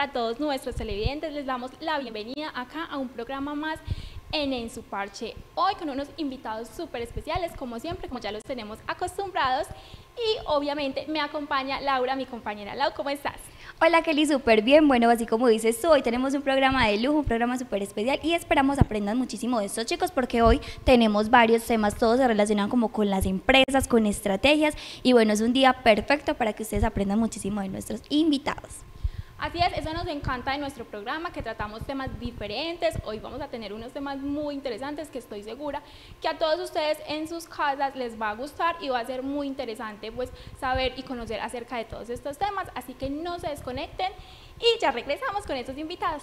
para todos nuestros televidentes. Les damos la bienvenida acá a un programa más en Su Parche. Hoy con unos invitados súper especiales, como siempre, como ya los tenemos acostumbrados. Y obviamente me acompaña Laura, mi compañera. Lau, ¿cómo estás? Hola Kelly, súper bien. Bueno, así como dices tú, hoy tenemos un programa de lujo, un programa súper especial y esperamos aprendan muchísimo de estos chicos porque hoy tenemos varios temas, todos se relacionan como con las empresas, con estrategias y bueno, es un día perfecto para que ustedes aprendan muchísimo de nuestros invitados. Así es, eso nos encanta de nuestro programa, que tratamos temas diferentes. Hoy vamos a tener unos temas muy interesantes que estoy segura que a todos ustedes en sus casas les va a gustar y va a ser muy interesante pues saber y conocer acerca de todos estos temas. Así que no se desconecten y ya regresamos con estos invitados.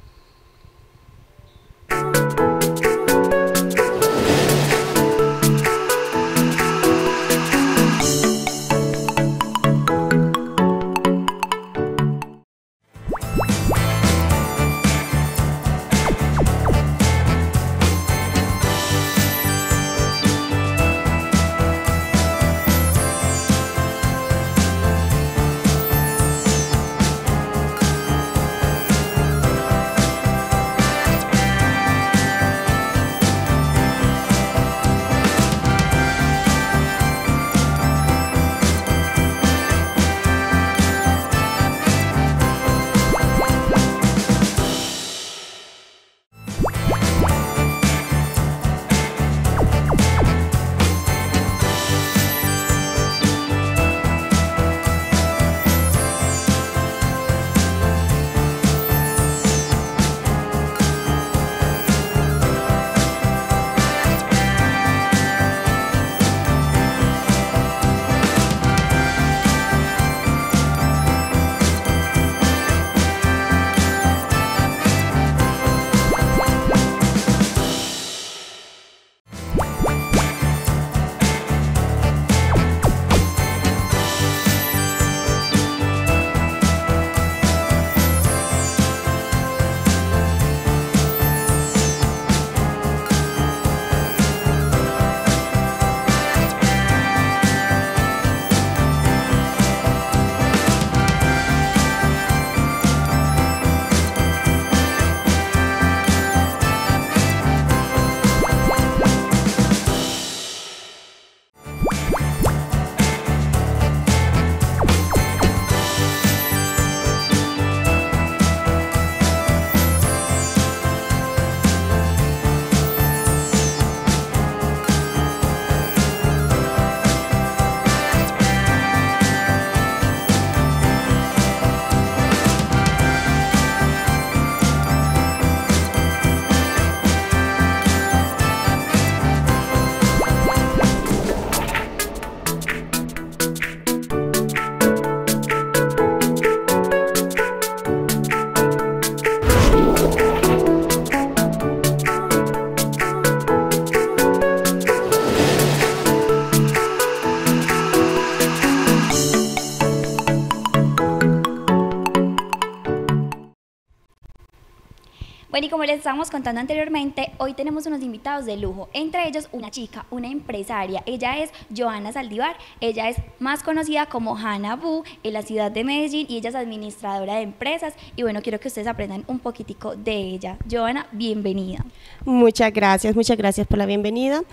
Bueno, y como les estábamos contando anteriormente, hoy tenemos unos invitados de lujo, entre ellos una chica, una empresaria. Ella es Johanna Saldívar, ella es más conocida como Hanna Boo en la ciudad de Medellín y ella es administradora de empresas y bueno, quiero que ustedes aprendan un poquitico de ella. Johanna, bienvenida. Muchas gracias por la bienvenida.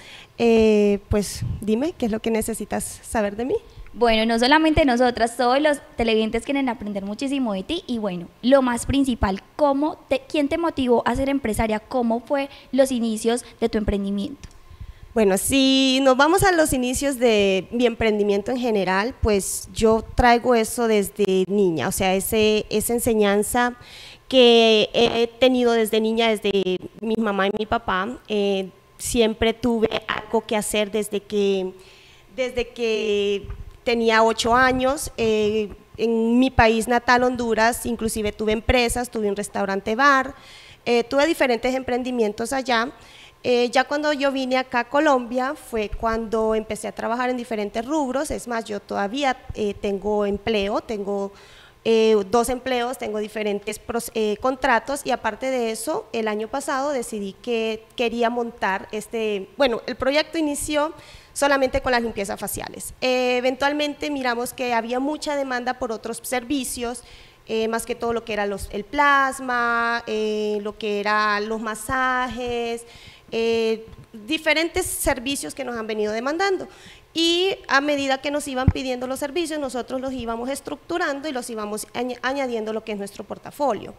Pues dime, ¿qué es lo que necesitas saber de mí? Bueno, no solamente nosotras, todos los televidentes quieren aprender muchísimo de ti y bueno, lo más principal, ¿quién te motivó a ser empresaria? ¿Cómo fue los inicios de tu emprendimiento? Bueno, si nos vamos a los inicios de mi emprendimiento en general, pues yo traigo eso desde niña, o sea, esa enseñanza que he tenido desde niña, desde mi mamá y mi papá, siempre tuve algo que hacer desde que tenía 8 años, en mi país natal, Honduras, inclusive tuve empresas, tuve un restaurante bar, tuve diferentes emprendimientos allá. Ya cuando yo vine acá a Colombia fue cuando empecé a trabajar en diferentes rubros, es más, yo todavía tengo empleo, tengo 2 empleos, tengo diferentes contratos y aparte de eso, el año pasado decidí que quería montar bueno, el proyecto inició solamente con las limpiezas faciales. Eventualmente miramos que había mucha demanda por otros servicios, más que todo lo que era el plasma, lo que eran los masajes, diferentes servicios que nos han venido demandando. Y a medida que nos iban pidiendo los servicios, nosotros los íbamos estructurando y los íbamos añadiendo lo que es nuestro portafolio.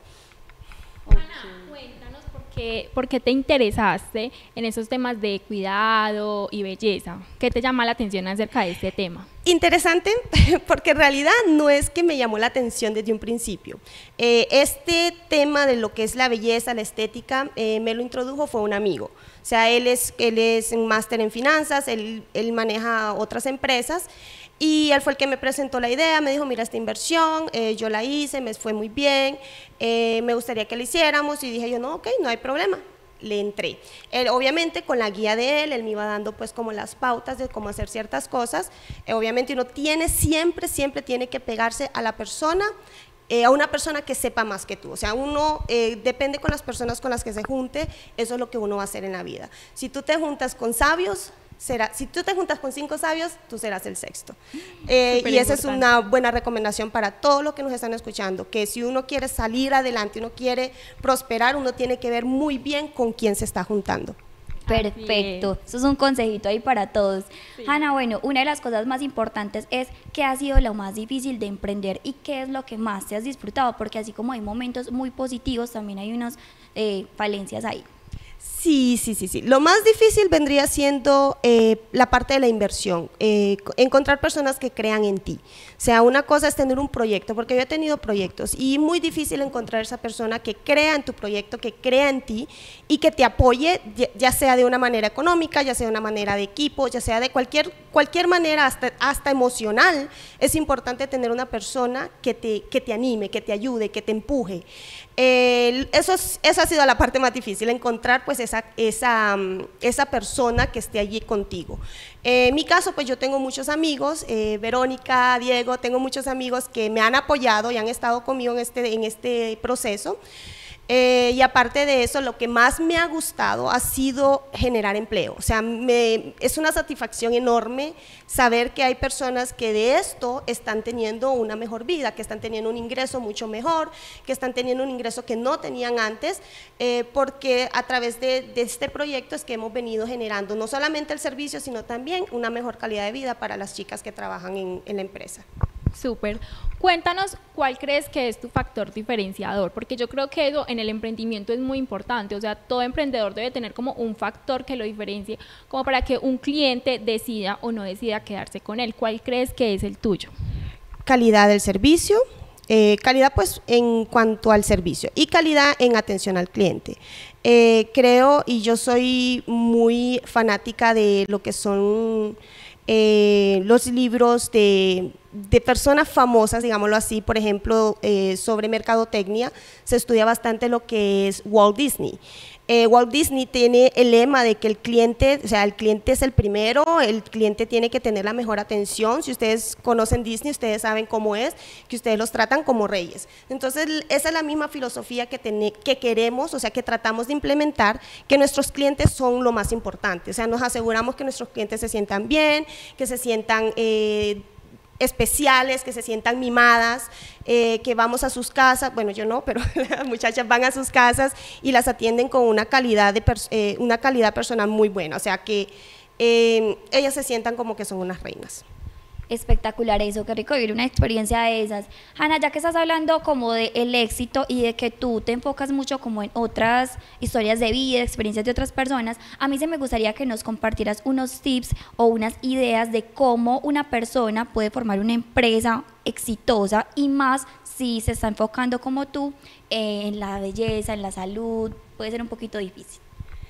Ana, cuéntanos por qué te interesaste en esos temas de cuidado y belleza. ¿Qué te llama la atención acerca de este tema? Interesante, porque en realidad no es que me llamó la atención desde un principio. Este tema de lo que es la belleza, la estética, me lo introdujo fue un amigo. O sea, él es un máster en finanzas, él maneja otras empresas, y él fue el que me presentó la idea, me dijo, mira, esta inversión, yo la hice, me fue muy bien, me gustaría que la hiciéramos, y dije yo, no, ok, no hay problema. Le entré. Él, obviamente, con la guía de él me iba dando pues como las pautas de cómo hacer ciertas cosas. Obviamente uno siempre tiene que pegarse a la persona, a una persona que sepa más que tú. O sea, uno depende con las personas con las que se junte, eso es lo que uno va a hacer en la vida. Si tú te juntas con sabios, si tú te juntas con 5 sabios, tú serás el sexto. Y esa es una buena recomendación para todos los que nos están escuchando, que si uno quiere salir adelante, uno quiere prosperar, uno tiene que ver muy bien con quién se está juntando. Perfecto, eso es un consejito ahí para todos. Sí. Hanna, bueno, una de las cosas más importantes es qué ha sido lo más difícil de emprender y qué es lo que más te has disfrutado, porque así como hay momentos muy positivos, también hay unas falencias ahí. Sí. Lo más difícil vendría siendo la parte de la inversión, encontrar personas que crean en ti. O sea, una cosa es tener un proyecto, porque yo he tenido proyectos y muy difícil encontrar esa persona que crea en tu proyecto, que crea en ti y que te apoye, ya sea de una manera económica, ya sea de una manera de equipo, ya sea de cualquier manera, hasta emocional. Es importante tener una persona que te anime, que te ayude, que te empuje. Eso ha sido la parte más difícil, encontrar pues esa persona que esté allí contigo. En mi caso, pues yo tengo muchos amigos, Verónica, Diego, tengo muchos amigos que me han apoyado y han estado conmigo en este proceso. Y aparte de eso, lo que más me ha gustado ha sido generar empleo. O sea, es una satisfacción enorme saber que hay personas que de esto están teniendo una mejor vida, que están teniendo un ingreso mucho mejor, que están teniendo un ingreso que no tenían antes, porque a través de este proyecto es que hemos venido generando no solamente el servicio, sino también una mejor calidad de vida para las chicas que trabajan en la empresa. Súper. Cuéntanos cuál crees que es tu factor diferenciador, porque yo creo que eso en el emprendimiento es muy importante. O sea, todo emprendedor debe tener como un factor que lo diferencie, como para que un cliente decida o no decida quedarse con él. ¿Cuál crees que es el tuyo? Calidad del servicio, calidad pues en cuanto al servicio y calidad en atención al cliente. Creo, y yo soy muy fanática de lo que son los libros de personas famosas, digámoslo así. Por ejemplo, sobre mercadotecnia se estudia bastante lo que es Walt Disney. Walt Disney tiene el lema de que el cliente es el primero, el cliente tiene que tener la mejor atención. Si ustedes conocen Disney, ustedes saben cómo es, que ustedes los tratan como reyes. Entonces, esa es la misma filosofía que queremos, o sea, que tratamos de implementar, que nuestros clientes son lo más importante. O sea, nos aseguramos que nuestros clientes se sientan bien, que se sientan especiales, que se sientan mimadas, que vamos a sus casas, bueno, yo no, pero las muchachas van a sus casas y las atienden con una calidad personal muy buena, o sea, que ellas se sientan como que son unas reinas. Espectacular eso, qué rico vivir una experiencia de esas. Hanna, ya que estás hablando como del éxito y de que tú te enfocas mucho como en otras historias de vida, experiencias de otras personas, a mí se me gustaría que nos compartieras unos tips o unas ideas de cómo una persona puede formar una empresa exitosa, y más si se está enfocando como tú en la belleza, en la salud. Puede ser un poquito difícil.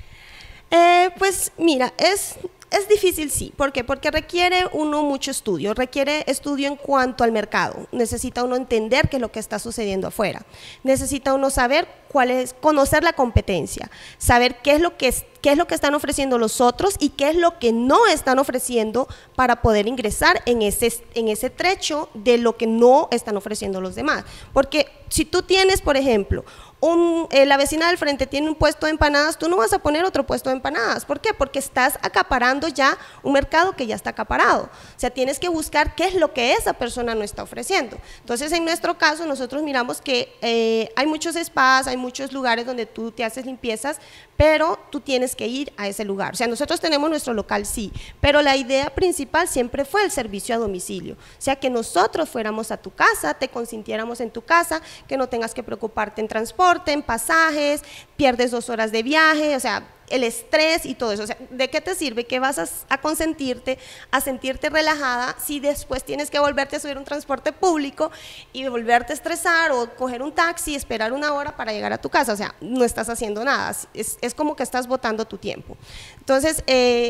Pues mira, es difícil, sí. ¿Por qué? Porque requiere uno mucho estudio, requiere estudio en cuanto al mercado. Necesita uno entender qué es lo que está sucediendo afuera. Necesita uno saber conocer la competencia, saber qué es lo que están ofreciendo los otros y qué es lo que no están ofreciendo para poder ingresar en ese trecho de lo que no están ofreciendo los demás. Porque si tú tienes, por ejemplo, la vecina del frente tiene un puesto de empanadas, tú no vas a poner otro puesto de empanadas. ¿Por qué? Porque estás acaparando ya un mercado que ya está acaparado. O sea, tienes que buscar qué es lo que esa persona no está ofreciendo. Entonces, en nuestro caso, nosotros miramos que hay muchos spas, hay muchos lugares donde tú te haces limpiezas, pero tú tienes que ir a ese lugar. O sea, nosotros tenemos nuestro local, sí, pero la idea principal siempre fue el servicio a domicilio. O sea, que nosotros fuéramos a tu casa, te consintiéramos en tu casa, que no tengas que preocuparte en transporte, en pasajes, pierdes 2 horas de viaje, o sea, el estrés y todo eso. O sea, ¿de qué te sirve que vas a consentirte, a sentirte relajada si después tienes que volverte a subir un transporte público y volverte a estresar o coger un taxi y esperar 1 hora para llegar a tu casa? O sea, no estás haciendo nada, es como que estás botando tu tiempo. Entonces,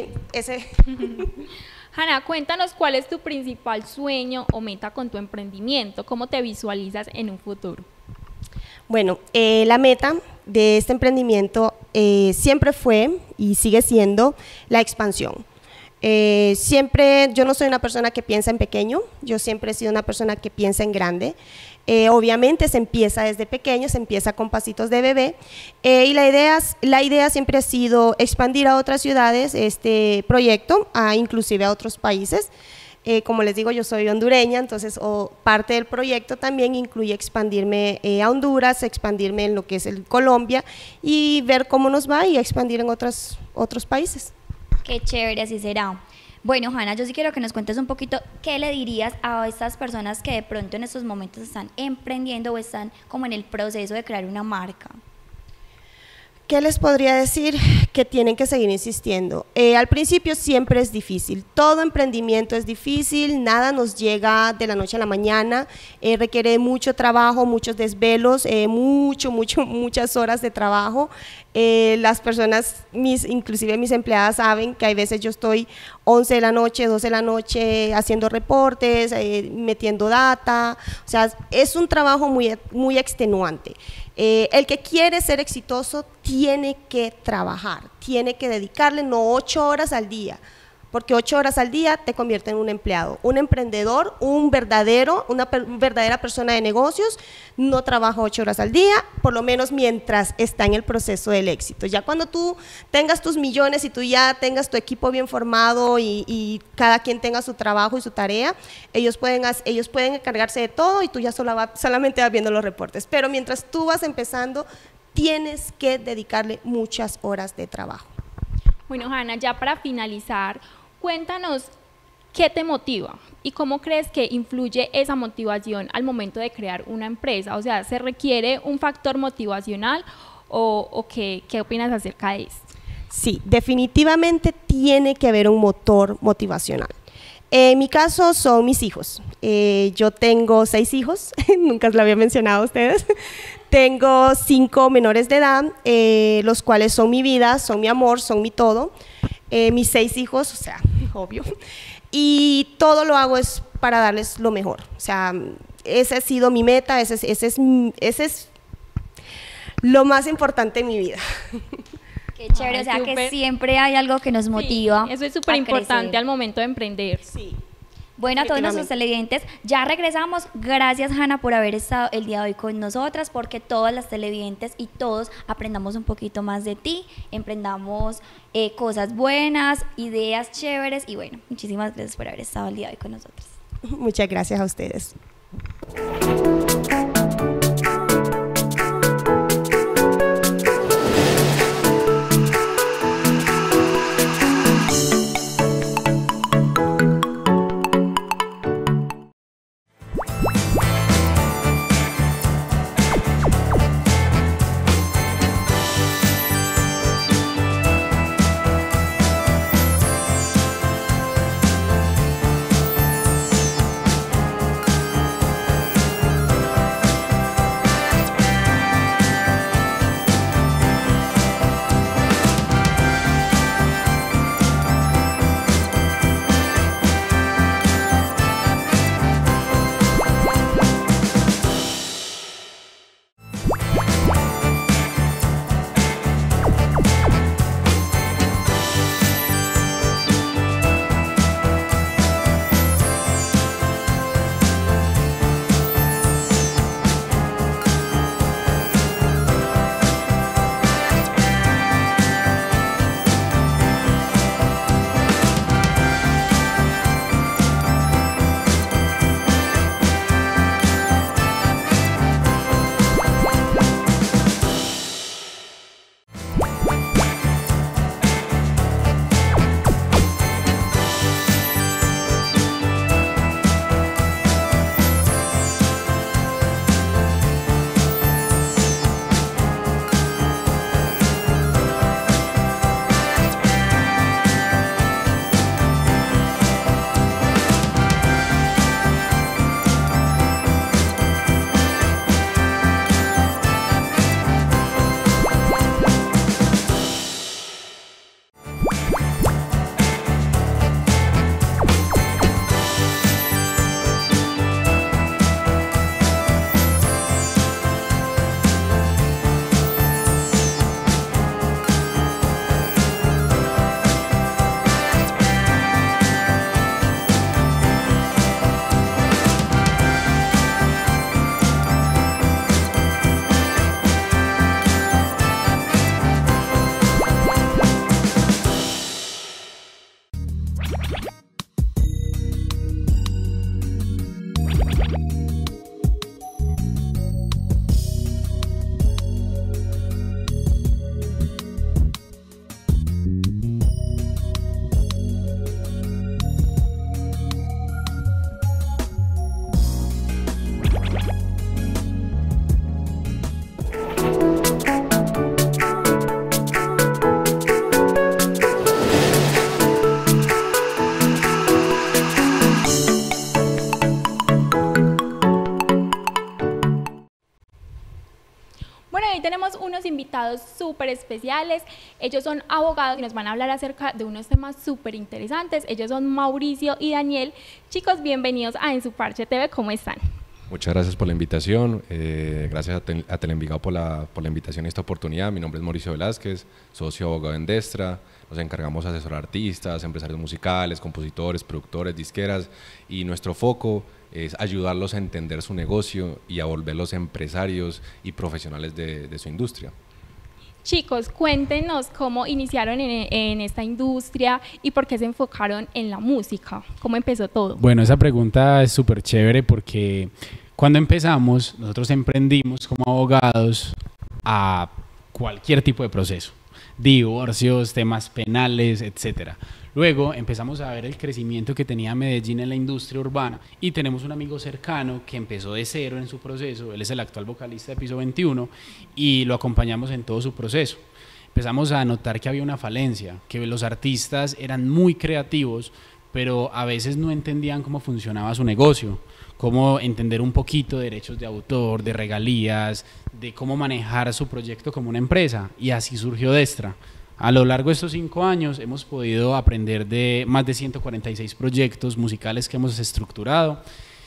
Hanna, cuéntanos cuál es tu principal sueño o meta con tu emprendimiento, cómo te visualizas en un futuro. Bueno, la meta de este emprendimiento siempre fue y sigue siendo la expansión. Siempre, yo no soy una persona que piensa en pequeño, yo siempre he sido una persona que piensa en grande. Obviamente se empieza desde pequeño, se empieza con pasitos de bebé, y la idea siempre ha sido expandir a otras ciudades este proyecto, inclusive a otros países. Como les digo, yo soy hondureña, entonces parte del proyecto también incluye expandirme a Honduras, expandirme en lo que es Colombia y ver cómo nos va y expandir en otros países. Qué chévere, así será. Bueno, Hanna, yo sí quiero que nos cuentes un poquito qué le dirías a estas personas que de pronto en estos momentos están emprendiendo o están como en el proceso de crear una marca. ¿Qué les podría decir? Que tienen que seguir insistiendo. Al principio siempre es difícil, todo emprendimiento es difícil, nada nos llega de la noche a la mañana, requiere mucho trabajo, muchos desvelos, muchas horas de trabajo. Las personas, inclusive mis empleadas saben que hay veces yo estoy 11 de la noche, 12 de la noche haciendo reportes, metiendo data, o sea, es un trabajo muy extenuante. El que quiere ser exitoso tiene que trabajar, tiene que dedicarle no 8 horas al día, porque 8 horas al día te convierte en un empleado. Un emprendedor, una verdadera persona de negocios, no trabaja 8 horas al día, por lo menos mientras está en el proceso del éxito. Ya cuando tú tengas tus millones y tú ya tengas tu equipo bien formado y cada quien tenga su trabajo y su tarea, ellos pueden encargarse de todo y tú ya solamente vas viendo los reportes. Pero mientras tú vas empezando, tienes que dedicarle muchas horas de trabajo. Bueno, Hanna, ya para finalizar, cuéntanos qué te motiva y cómo crees que influye esa motivación al momento de crear una empresa. O sea, ¿se requiere un factor motivacional o qué opinas acerca de esto? Sí, definitivamente tiene que haber un motor motivacional. En mi caso son mis hijos. Yo tengo 6 hijos, nunca lo había mencionado a ustedes. Tengo 5 menores de edad, los cuales son mi vida, son mi amor, son mi todo. Mis 6 hijos, o sea, obvio. Y todo lo hago es para darles lo mejor. O sea, esa ha sido mi meta, ese es lo más importante en mi vida. Qué chévere, o sea que siempre hay algo que nos motiva. Sí, eso es súper importante al momento de emprender. Sí. Bueno, a todos nuestros televidentes, ya regresamos. Gracias, Hanna, por haber estado el día de hoy con nosotras, porque todas las televidentes y todos aprendamos un poquito más de ti, emprendamos cosas buenas, ideas chéveres y bueno, muchísimas gracias por haber estado el día de hoy con nosotros. Muchas gracias a ustedes. invitados súper especiales. Ellos son abogados y nos van a hablar acerca de unos temas súper interesantes. Ellos son Mauricio y Daniel. Chicos, bienvenidos a En Su Parche TV. ¿Cómo están? Muchas gracias por la invitación, gracias a Teleenvigado por la invitación y esta oportunidad. Mi nombre es Mauricio Velázquez, socio abogado en Destra. Nos encargamos de asesorar artistas, empresarios musicales, compositores, productores, disqueras, y nuestro foco es ayudarlos a entender su negocio y a volverlos empresarios y profesionales de su industria. Chicos, cuéntenos cómo iniciaron en esta industria y por qué se enfocaron en la música. ¿Cómo empezó todo? Bueno, esa pregunta es súper chévere porque cuando empezamos, nosotros emprendimos como abogados a cualquier tipo de proceso, divorcios, temas penales, etcétera. Luego empezamos a ver el crecimiento que tenía Medellín en la industria urbana y tenemos un amigo cercano que empezó de cero en su proceso. Él es el actual vocalista de Piso 21 y lo acompañamos en todo su proceso. Empezamos a notar que había una falencia, que los artistas eran muy creativos, pero a veces no entendían cómo funcionaba su negocio, cómo entender un poquito de derechos de autor, de regalías, de cómo manejar su proyecto como una empresa, y así surgió Destra. A lo largo de estos 5 años hemos podido aprender de más de 146 proyectos musicales que hemos estructurado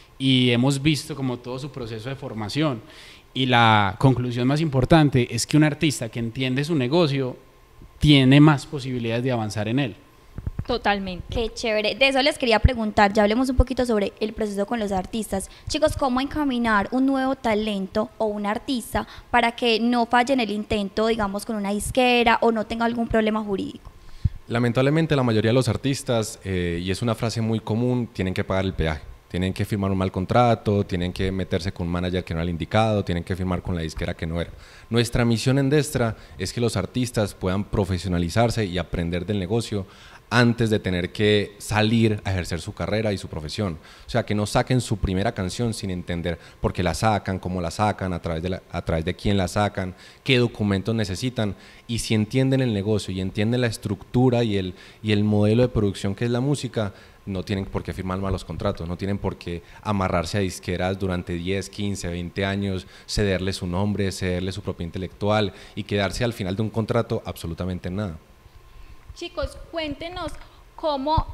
y hemos visto como todo su proceso de formación, y la conclusión más importante es que un artista que entiende su negocio tiene más posibilidades de avanzar en él. Totalmente. Qué chévere. De eso les quería preguntar, ya hablemos un poquito sobre el proceso con los artistas. Chicos, ¿cómo encaminar un nuevo talento o un artista para que no falle en el intento, digamos, con una disquera o no tenga algún problema jurídico? Lamentablemente la mayoría de los artistas, y es una frase muy común, tienen que pagar el peaje. Tienen que firmar un mal contrato, tienen que meterse con un manager que no era el indicado, tienen que firmar con la disquera que no era. Nuestra misión en Destra es que los artistas puedan profesionalizarse y aprender del negocio antes de tener que salir a ejercer su carrera y su profesión. O sea, que no saquen su primera canción sin entender por qué la sacan, cómo la sacan, a través de quién la sacan, qué documentos necesitan. Y si entienden el negocio y entienden la estructura y el modelo de producción que es la música, no tienen por qué firmar malos contratos, no tienen por qué amarrarse a disqueras durante 10, 15, 20 años, cederle su nombre, cederle su propiedad intelectual y quedarse al final de un contrato absolutamente en nada. Chicos, cuéntenos cómo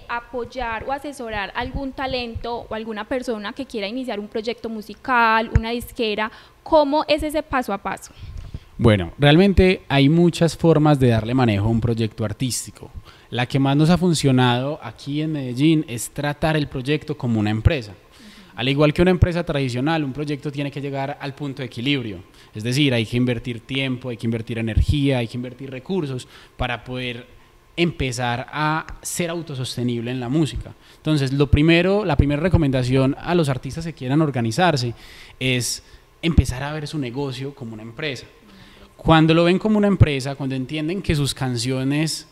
apoyar o asesorar algún talento o alguna persona que quiera iniciar un proyecto musical, una disquera. ¿Cómo es ese paso a paso? Bueno, realmente hay muchas formas de darle manejo a un proyecto artístico. La que más nos ha funcionado aquí en Medellín es tratar el proyecto como una empresa. Al igual que una empresa tradicional, un proyecto tiene que llegar al punto de equilibrio. Es decir, hay que invertir tiempo, hay que invertir energía, hay que invertir recursos para poder empezar a ser autosostenible en la música. Entonces, la primera recomendación a los artistas que quieran organizarse es empezar a ver su negocio como una empresa. Cuando lo ven como una empresa, cuando entienden que sus canciones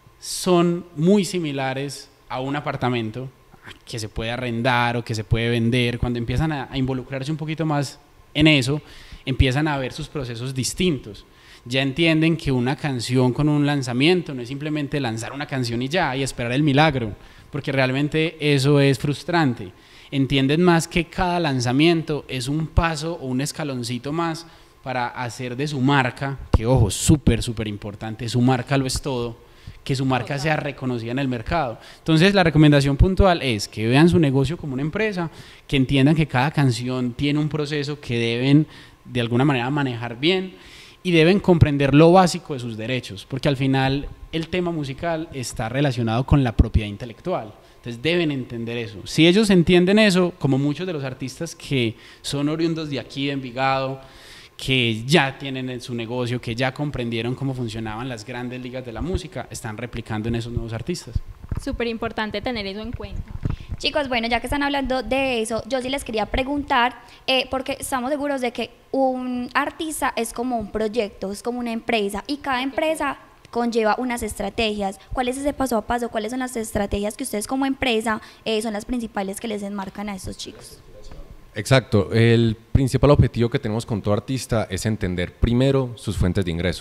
son muy similares a un apartamento que se puede arrendar o que se puede vender, cuando empiezan a involucrarse un poquito más en eso, empiezan a ver sus procesos distintos. Ya entienden que una canción con un lanzamiento no es simplemente lanzar una canción y ya, y esperar el milagro, porque realmente eso es frustrante. Entienden más que cada lanzamiento es un paso o un escaloncito más para hacer de su marca, que ojo, súper importante, su marca lo es todo, que su marca sea reconocida en el mercado. Entonces la recomendación puntual es que vean su negocio como una empresa, que entiendan que cada canción tiene un proceso que deben de alguna manera manejar bien y deben comprender lo básico de sus derechos, porque al final el tema musical está relacionado con la propiedad intelectual. Entonces deben entender eso. Si ellos entienden eso, como muchos de los artistas que son oriundos de aquí, de Envigado, que ya tienen en su negocio, que ya comprendieron cómo funcionaban las grandes ligas de la música, están replicando en esos nuevos artistas. Súper importante tener eso en cuenta. Chicos, bueno, ya que están hablando de eso, yo sí les quería preguntar, porque estamos seguros de que un artista es como un proyecto, es como una empresa, y cada empresa conlleva unas estrategias. ¿Cuál es ese paso a paso? ¿Cuáles son las estrategias que ustedes como empresa son las principales que les enmarcan a estos chicos? Exacto, el principal objetivo que tenemos con todo artista es entender primero sus fuentes de ingresos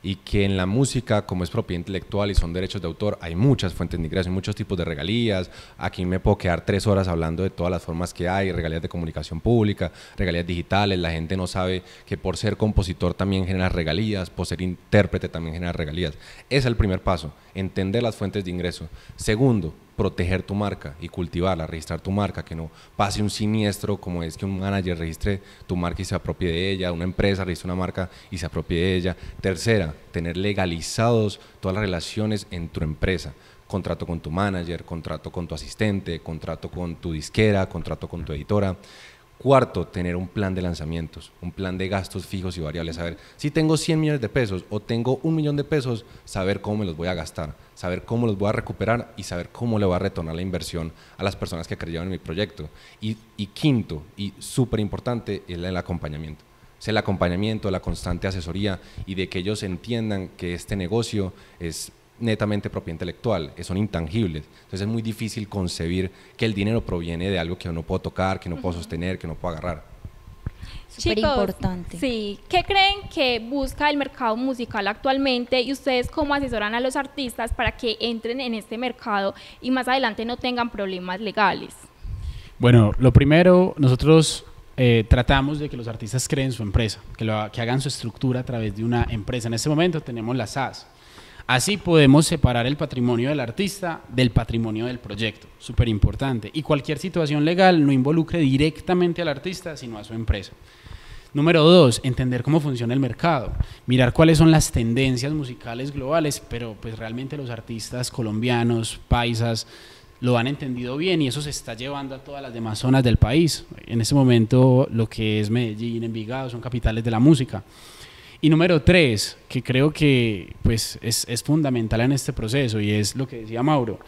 y que en la música, como es propiedad intelectual y son derechos de autor, hay muchas fuentes de ingresos, muchos tipos de regalías. Aquí me puedo quedar 3 horas hablando de todas las formas que hay, regalías de comunicación pública, regalías digitales. La gente no sabe que por ser compositor también genera regalías, por ser intérprete también genera regalías. Ese es el primer paso, entender las fuentes de ingreso. Segundo, proteger tu marca y cultivarla, registrar tu marca, que no pase un siniestro como es que un manager registre tu marca y se apropie de ella, una empresa registre una marca y se apropie de ella. Tercera, tener legalizados todas las relaciones en tu empresa, contrato con tu manager, contrato con tu asistente, contrato con tu disquera, contrato con tu editora. Cuarto, tener un plan de lanzamientos, un plan de gastos fijos y variables, saber si tengo 100 millones de pesos o tengo 1 millón de pesos, saber cómo me los voy a gastar, saber cómo los voy a recuperar y saber cómo le voy a retornar la inversión a las personas que creyeron en mi proyecto. Y quinto, y súper importante, es el acompañamiento. Es el acompañamiento, la constante asesoría y de que ellos entiendan que este negocio es netamente propiedad intelectual, son intangibles. Entonces es muy difícil concebir que el dinero proviene de algo que no puedo tocar, que no puedo sostener, que no puedo agarrar. Súper importante. Sí, ¿qué creen que busca el mercado musical actualmente y ustedes cómo asesoran a los artistas para que entren en este mercado y más adelante no tengan problemas legales? Bueno, lo primero, nosotros tratamos de que los artistas creen su empresa, que hagan su estructura a través de una empresa. En este momento tenemos las SAS. Así podemos separar el patrimonio del artista del patrimonio del proyecto, súper importante. Y cualquier situación legal no involucre directamente al artista, sino a su empresa. Número 2, entender cómo funciona el mercado, mirar cuáles son las tendencias musicales globales, pero pues realmente los artistas colombianos, paisas, lo han entendido bien y eso se está llevando a todas las demás zonas del país. En este momento lo que es Medellín, Envigado son capitales de la música. Y número 3, que creo que pues, es fundamental en este proceso y es lo que decía Mauro,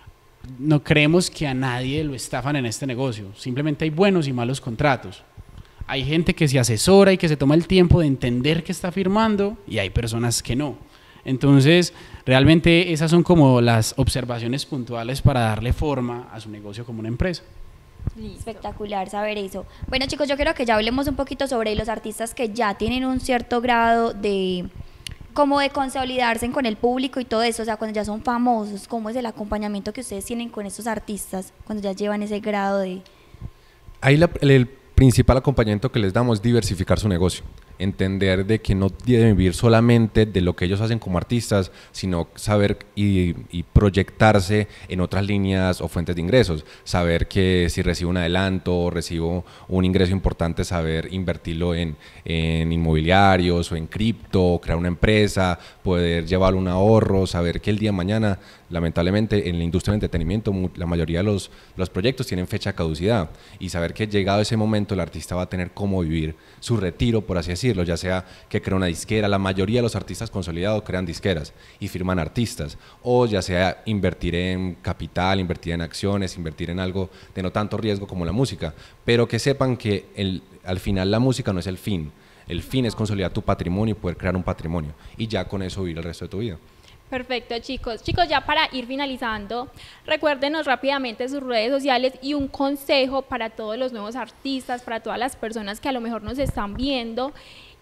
no creemos que a nadie lo estafan en este negocio, simplemente hay buenos y malos contratos. Hay gente que se asesora y que se toma el tiempo de entender qué está firmando y hay personas que no. Entonces, realmente esas son como las observaciones puntuales para darle forma a su negocio como una empresa. Listo. Espectacular saber eso. Bueno, chicos, yo quiero que ya hablemos un poquito sobre los artistas que ya tienen un cierto grado de como de consolidarse con el público y todo eso, o sea, cuando ya son famosos, ¿cómo es el acompañamiento que ustedes tienen con estos artistas cuando ya llevan ese grado de...? Ahí el principal acompañamiento que les damos es diversificar su negocio, entender de que no deben vivir solamente de lo que ellos hacen como artistas, sino saber y proyectarse en otras líneas o fuentes de ingresos, saber que si recibo un adelanto o recibo un ingreso importante, saber invertirlo en inmobiliarios o en cripto, crear una empresa, poder llevar un ahorro, saber que el día de mañana, lamentablemente en la industria del entretenimiento la mayoría de los proyectos tienen fecha de caducidad y saber que llegado ese momento el artista va a tener cómo vivir su retiro, por así decirlo, ya sea que crea una disquera. La mayoría de los artistas consolidados crean disqueras y firman artistas, o ya sea invertir en capital, invertir en acciones, invertir en algo de no tanto riesgo como la música, pero que sepan que al final la música no es el fin es consolidar tu patrimonio y poder crear un patrimonio y ya con eso vivir el resto de tu vida. Perfecto, chicos. Chicos, ya para ir finalizando, recuérdenos rápidamente sus redes sociales y un consejo para todos los nuevos artistas, para todas las personas que a lo mejor nos están viendo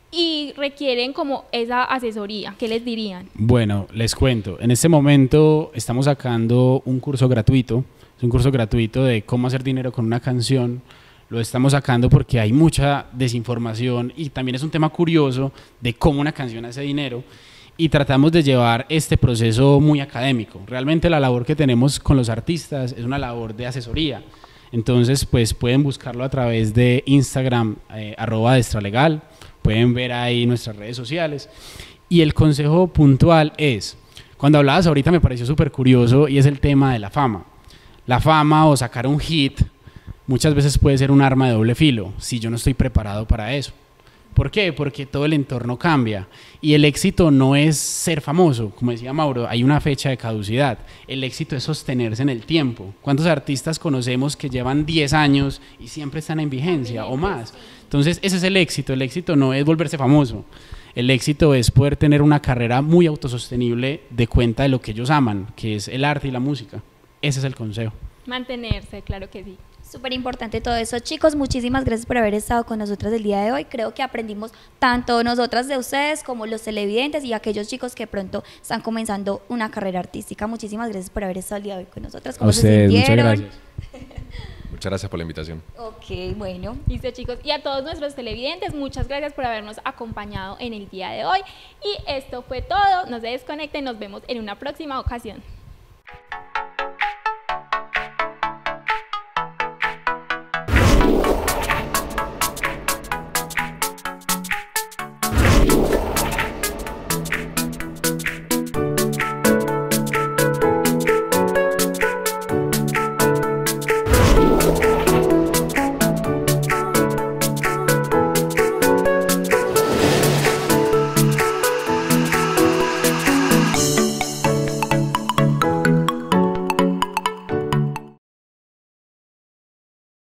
y requieren como esa asesoría. ¿Qué les dirían? Bueno, les cuento. En este momento estamos sacando un curso gratuito. Es un curso gratuito de cómo hacer dinero con una canción. Lo estamos sacando porque hay mucha desinformación y también es un tema curioso de cómo una canción hace dinero. Y tratamos de llevar este proceso muy académico. Realmente la labor que tenemos con los artistas es una labor de asesoría. Entonces, pues pueden buscarlo a través de Instagram, @destralegal, pueden ver ahí nuestras redes sociales. Y el consejo puntual es, cuando hablabas ahorita me pareció súper curioso y es el tema de la fama. La fama o sacar un hit muchas veces puede ser un arma de doble filo si yo no estoy preparado para eso. ¿Por qué? Porque todo el entorno cambia y el éxito no es ser famoso, como decía Mauro, hay una fecha de caducidad, el éxito es sostenerse en el tiempo. ¿Cuántos artistas conocemos que llevan 10 años y siempre están en vigencia o más? Entonces ese es el éxito no es volverse famoso, el éxito es poder tener una carrera muy autosostenible de cuenta de lo que ellos aman, que es el arte y la música. Ese es el consejo. Mantenerse, claro que sí. Súper importante todo eso. Chicos, muchísimas gracias por haber estado con nosotros el día de hoy. Creo que aprendimos tanto nosotras de ustedes como los televidentes y aquellos chicos que pronto están comenzando una carrera artística. Muchísimas gracias por haber estado el día de hoy con nosotros. A ¿Cómo se ustedes, muchas sintieron? gracias. Muchas gracias por la invitación. Ok, bueno. Listo, chicos, y a todos nuestros televidentes, muchas gracias por habernos acompañado en el día de hoy. Y esto fue todo, no se desconecten, nos vemos en una próxima ocasión.